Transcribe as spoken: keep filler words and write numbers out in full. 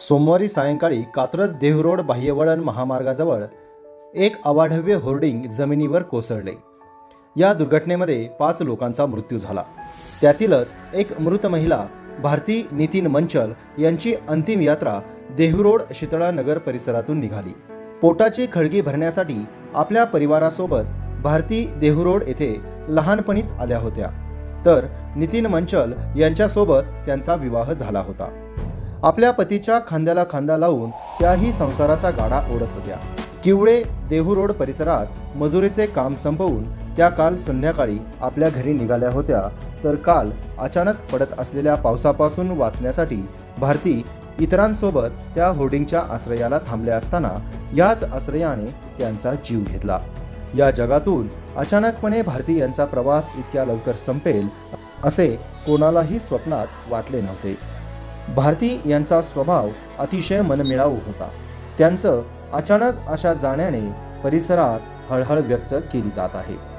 सोमवारी सायंकाळी कात्रज देहरोड बाह्यवळण महामार्गाजवळ एक अवाढव्य होर्डिंग जमिनीवर कोसळले। या दुर्घटनेमध्ये पाच लोकांचा मृत्यू झाला। त्यातीलच एक मृत महिला भारती नितीन मंचल यांची अंतिम यात्रा देहरोड शीतळा नगर परिसरातून निघाली। पोटाची खळगी भरण्यासाठी आपल्या परिवारासोबत भारती देहरोड येथे लहानपणीच आल्या होत्या, तर नितीन मंचल यांच्यासोबत त्यांचा विवाह झाला होता। आपल्या पतीच्या खांद्याला खांदा लावून त्याही संसाराचा गाडा ओढत होत्या। किवळे देहरोड परिसरात मजुरीचे काम संपवून त्या काल संध्याकाळी आपल्या घरी निघाल्या होत्या, तर काल अचानक पडत असलेल्या पावसापासून वाचण्यासाठी भारती इतरांसोबत त्या होर्डिंगच्या आश्रयाला थांबल्या असताना याच आश्रयाने त्यांचा जीव घेतला। या जगातून अचानकपणे भारती यांचा प्रवास इतक्या लवकर संपेल असे कोणालाही स्वप्नात वाटले नव्हते। भारती यांचा स्वभाव अतिशय मनमिळावू होता। त्यांचं अचानक अशा जाण्याने परिसरात हळहळ व्यक्त केली जात आहे।